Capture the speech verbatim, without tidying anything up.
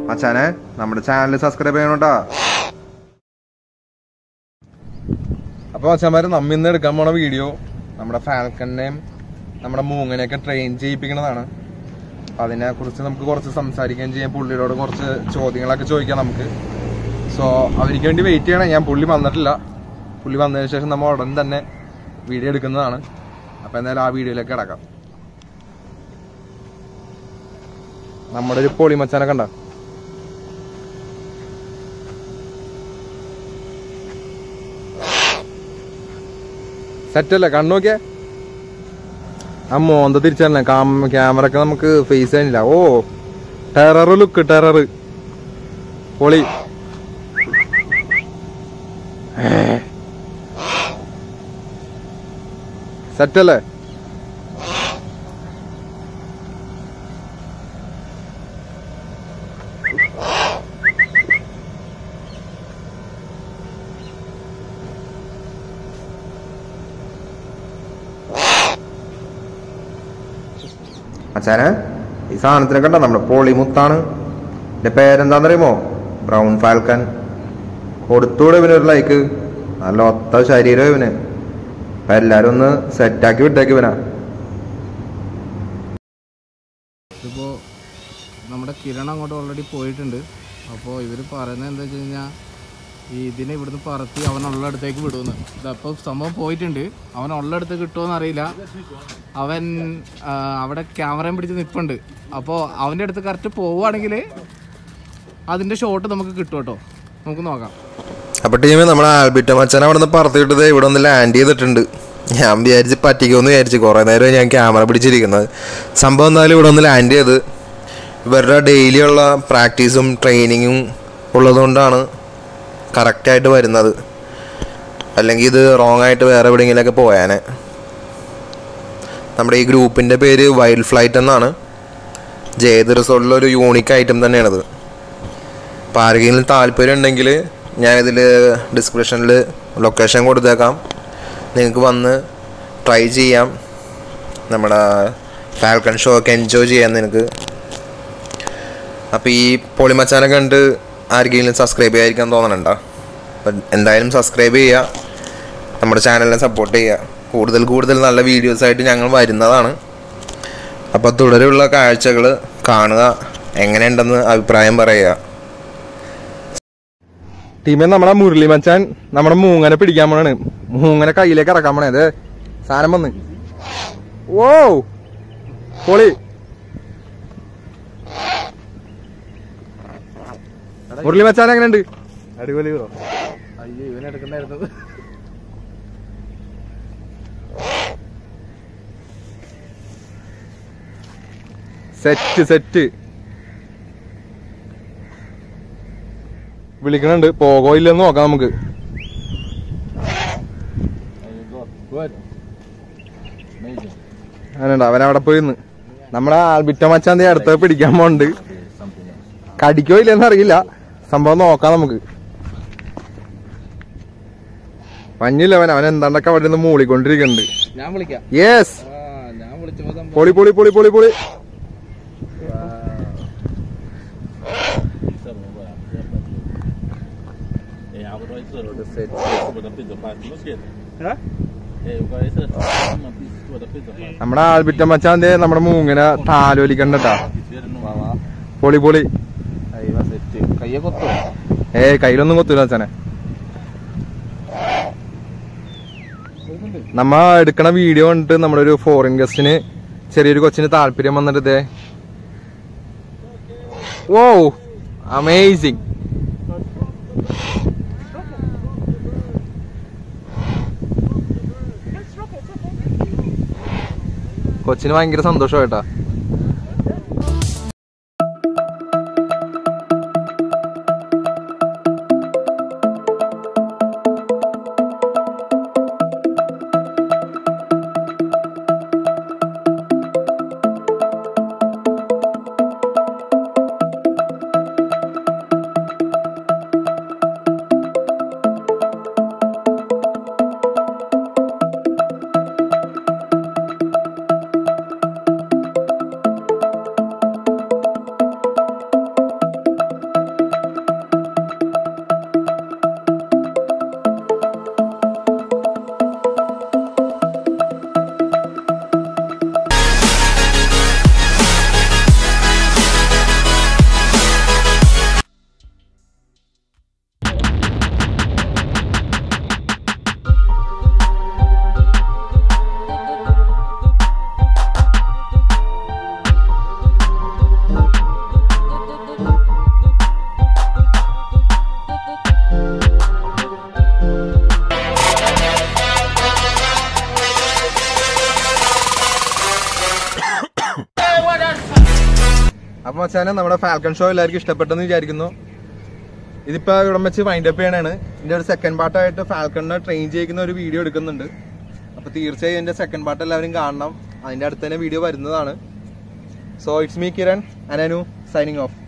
മച്ചാനെ നമ്മുടെ channel subscribe ചെയ്യണോട്ടാ. അപ്പോൾ മച്ചാന്മാര് നമ്മ ഇന്ന് എടുക്കാൻ പോണ വീഡിയോ നമ്മുടെ ഫാൽക്കനെയും നമ്മുടെ മൂങ്ങനെയൊക്കെ ട്രെയിൻ ചെയ്യിപ്പിക്കുന്നതാണ്. അപ്പം അതിനെക്കുറിച്ച് നമുക്ക് കുറച്ച് സംസാരിക്കുകയും ചെയ്യാം. പുള്ളിയോട് കുറച്ച് ചോദ്യങ്ങളൊക്കെ ചോദിക്കാം നമുക്ക്. സോ അവർക്ക് വേണ്ടി വെയിറ്റ് ചെയ്യണം. ഞാൻ പുള്ളി വന്നിട്ടില്ല. പുള്ളി വന്നതിന് ശേഷം നമ്മൾ ഉടൻ തന്നെ വീഡിയോ എടുക്കുന്നതാണ്. അപ്പം എന്തായാലും ആ വീഡിയോയിലേക്ക് കിടക്കാം. നമ്മുടെ ഒരു പൊളി മച്ചാനൊക്കെ ഉണ്ടോ? സെറ്റല്ലേ? കണ്ണു നോക്കിയേ. ആ മോന്ത തിരിച്ചല്ലേ ക്യാമറ ഒക്കെ നമുക്ക് ഫേസ് ചെയ്യാനില്ല. ഓ ടെറർ ലുക്ക്, ടെറർ പൊളി. സെറ്റല്ലേ? അച്ഛനെ ഈ സാധനത്തിനെ കണ്ട നമ്മുടെ പോളി മുത്താണ്. എന്റെ പേരെന്താന്നറിയുമോ? Brown Falcon. കൊടുത്തൂടെ ഇവനൊരു ലൈക്ക്. നല്ല ഒത്ത ശരീരം ഇവന്. അപ്പൊ എല്ലാരും ഒന്ന് സെറ്റാക്കി വിട്ടേക്ക് ഇവനാ. ഇതിപ്പോ നമ്മുടെ കിരൺ അങ്ങോട്ട് ഓൾറെഡി പോയിട്ടുണ്ട്. അപ്പോൾ ഇവർ പറയുന്നത് എന്താ വെച്ച് കഴിഞ്ഞാൽ ഈ ഇതിനെ ഇവിടുന്ന് പറത്തി അവനുള്ളടത്തേക്ക് വിടുമെന്ന്. ഇതപ്പോൾ സംഭവം പോയിട്ടുണ്ട്. അവൻ ഉള്ളടത്ത് കിട്ടുമോയെന്ന് അറിയില്ല. അവൻ അവിടെ ക്യാമറയും പിടിച്ച് നിൽപ്പുണ്ട്. അപ്പോൾ അവൻ്റെ അടുത്ത് കറക്റ്റ് പോവുകയാണെങ്കിൽ അതിൻ്റെ ഷോട്ട് നമുക്ക് കിട്ടും കേട്ടോ. നമുക്ക് നോക്കാം. അപ്പോൾ ടീമ് നമ്മുടെ ആൽബിറ്റ മച്ചാൻ അവിടെ നിന്ന് പറത്തിയിട്ടത് ഇവിടെ ഒന്ന് ലാൻഡ് ചെയ്തിട്ടുണ്ട്. ഞാൻ വിചാരിച്ച് പറ്റിക്കുമെന്ന് വിചാരിച്ച് കുറേ നേരം ഞാൻ ക്യാമറ പിടിച്ചിരിക്കുന്നത്. സംഭവം എന്തായാലും ഇവിടെ ഒന്ന് ലാൻഡ് ചെയ്ത് ഇവരുടെ ഡെയിലി ഉള്ള പ്രാക്ടീസും ട്രെയിനിങ്ങും ഉള്ളതുകൊണ്ടാണ് കറക്റ്റായിട്ട് വരുന്നത്. അല്ലെങ്കിൽ ഇത് റോങ് ആയിട്ട് വേറെ എവിടെയെങ്കിലുമൊക്കെ പോയാനെ. നമ്മുടെ ഈ ഗ്രൂപ്പിൻ്റെ പേര് വൈൽഡ് ഫ്ലൈറ്റ് എന്നാണ്. ജേത് റിസോർട്ടിലൊരു യൂണിക് ഐറ്റം തന്നെയാണിത്. അപ്പോൾ ആർക്കെങ്കിലും താല്പര്യം ഉണ്ടെങ്കിൽ ഞാനിതിൽ ഡിസ്ക്രിപ്ഷനിൽ ലൊക്കേഷൻ കൊടുത്തേക്കാം. നിങ്ങൾക്ക് വന്ന് ട്രൈ ചെയ്യാം. നമ്മുടെ ഫാൽക്കൺ ഷോ ഒക്കെ എൻജോയ് ചെയ്യാം നിനക്ക്. അപ്പോൾ ഈ പൊളിമച്ചാനെ കണ്ട് ആർക്കെങ്കിലും സബ്സ്ക്രൈബ് ചെയ്യാതിരിക്കാൻ തോന്നണുണ്ടോ? അപ്പം എന്തായാലും സബ്സ്ക്രൈബ് ചെയ്യുക. നമ്മുടെ ചാനലിനെ സപ്പോർട്ട് ചെയ്യുക. കൂടുതൽ കൂടുതൽ നല്ല വീഡിയോസായിട്ട് ഞങ്ങൾ വരുന്നതാണ്. അപ്പോൾ തുടരെയുള്ള കാഴ്ചകൾ കാണുക. എങ്ങനെയുണ്ടെന്ന് അഭിപ്രായം പറയുക. ടീമേ നമ്മുടെ മുരളി മച്ചാൻ നമ്മുടെ മൂങ്ങനെ പിടിക്കാൻ പോണാണ്. മൂങ്ങനെ കയ്യിലേക്ക് ഇറക്കാൻ പോണേ. അതെ സാധനം വന്ന്. ഓ പൊളി. മുരളി മച്ചാൻ എങ്ങനെയുണ്ട്? അടിപൊളി ബ്രോ. അയ്യോ ഇവനെടുക്കണ്ടായിരുന്നത്. Set set വിളിക്കണുണ്ട്. പോകോ ഇല്ലെന്ന് നോക്കാം നമുക്ക്. അങ്ങനെയുണ്ട്. അവനവിടെ പോയിന്ന് നമ്മുടെ ആൽബിറ്റ മച്ചാന്റെ അടുത്ത് പിടിക്കാൻ പോണ്ട്. കടിക്കോ ഇല്ലെന്ന് അറിയില്ല. സംഭവം നോക്കാം നമുക്ക്. മഞ്ഞില്ല അവൻ. അവൻ എന്താണ്ടൊക്കെ അവിടെ നിന്ന് മൂളിക്കൊണ്ടിരിക്കുന്നുണ്ട്. ഞാൻ വിളിക്കാം. യെസ് പൊളി പൊളി പൊളി പൊളി പൊളി. നമ്മുടെ ആൽബിറ്റ മച്ചാന്റെ നമ്മുടെ മൂങ്ങനെ താലോലിക്കണ്ടട്ടാ. പൊളി പൊളി. ഏയ് കയ്യിലൊന്നും കൊത്തൂല അച്ഛനെ. നമ്മ എടുക്കണ വീഡിയോ കണ്ടിട്ട് നമ്മുടെ ഒരു ഫോറിൻ ഗസ്റ്റിന് ചെറിയൊരു കൊച്ചിന് താല്പര്യം വന്നിട്ട് ഓ അമേസിങ്. കൊച്ചിന് ഭയങ്കര സന്തോഷമായിട്ടാ. അപ്പൊ മച്ചാനെ നമ്മുടെ ഫാൽക്കൺ ഷോ എല്ലാവർക്കും ഇഷ്ടപ്പെട്ടെന്ന് വിചാരിക്കുന്നു. ഇതിപ്പോ ഇവിടെ വെച്ച് വൈൻഡ് അപ്പ് ചെയ്യണാണ്. ഇതിന്റെ ഒരു സെക്കൻഡ് പാർട്ടായിട്ട് ഫാൽക്കണിനെ ട്രെയിൻ ചെയ്യുന്ന ഒരു വീഡിയോ എടുക്കുന്നുണ്ട്. അപ്പൊ തീർച്ചയായും എന്റെ സെക്കൻഡ് പാർട്ട് എല്ലാവരും കാണണം. അതിന്റെ അടുത്ത് തന്നെ വീഡിയോ വരുന്നതാണ്. So it's me Kiran and Anu signing of.